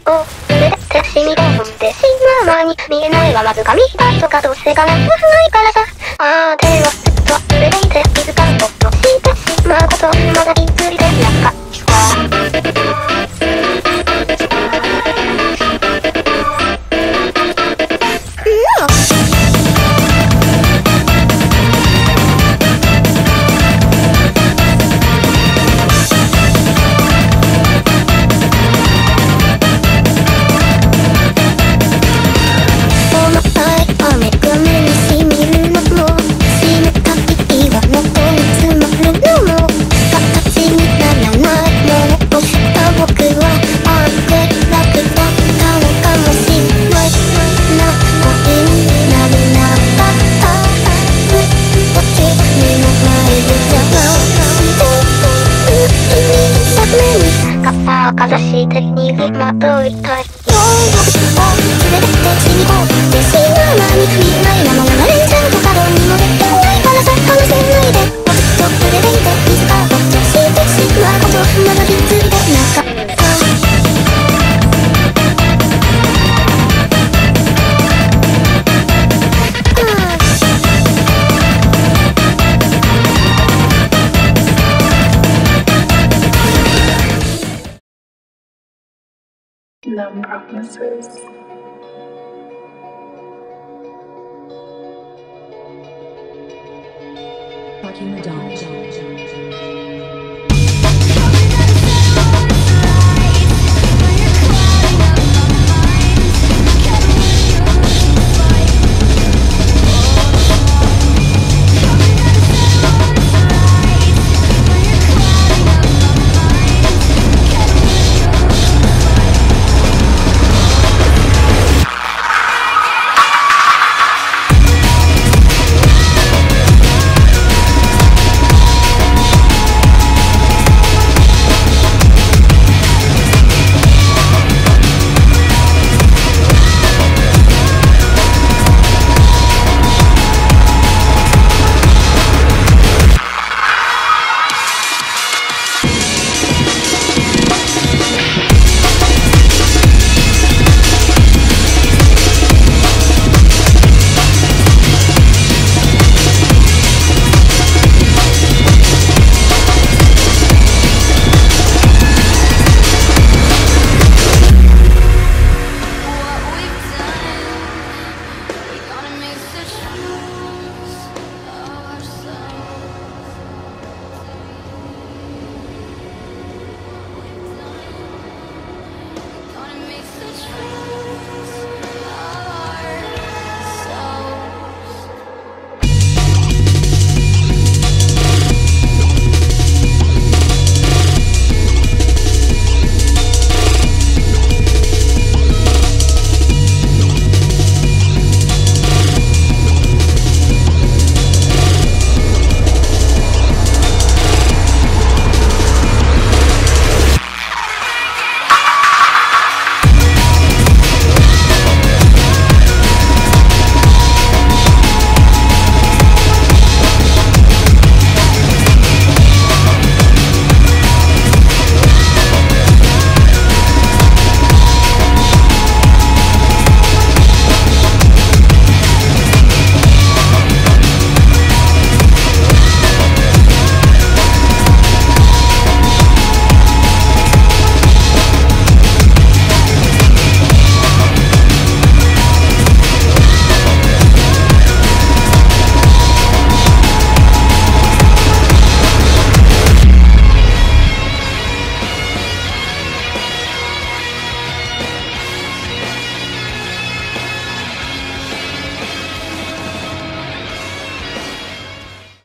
を全て染み込んでしまう間に見えないはわずか見たいとかどうせかなんもないからさ。ああ手をずっと触れていて気づかんとしてしまうことまだ気づいてなかった。かざして逃げまといたい。今日も連れてって死にこうってしまう間に見えないまま流れちゃうとかどうにもできないからさ話せないでずっと触れていて気づかうとしてしまうことまだ気づいてなかった。 Numb promises. Fucking the dog.